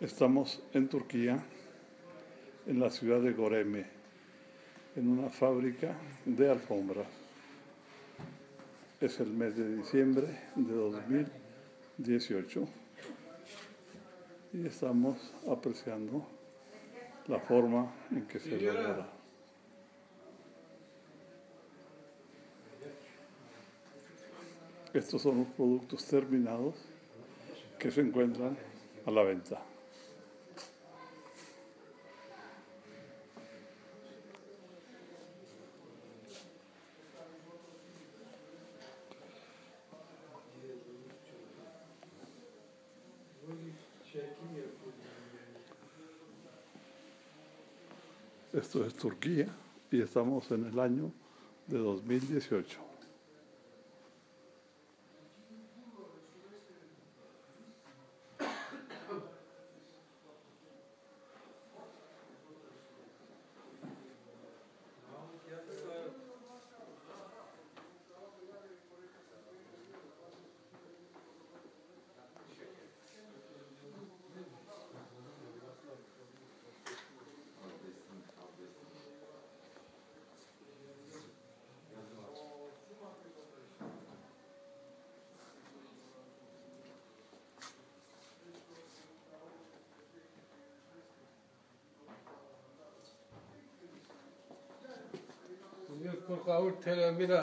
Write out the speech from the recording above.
Estamos en Turquía, en la ciudad de Göreme, en una fábrica de alfombras. Es el mes de diciembre de 2018 y estamos apreciando la forma en que se elabora. Estos son los productos terminados que se encuentran a la venta. Esto es Turquía y estamos en el año de 2018. Por favor, te la mira.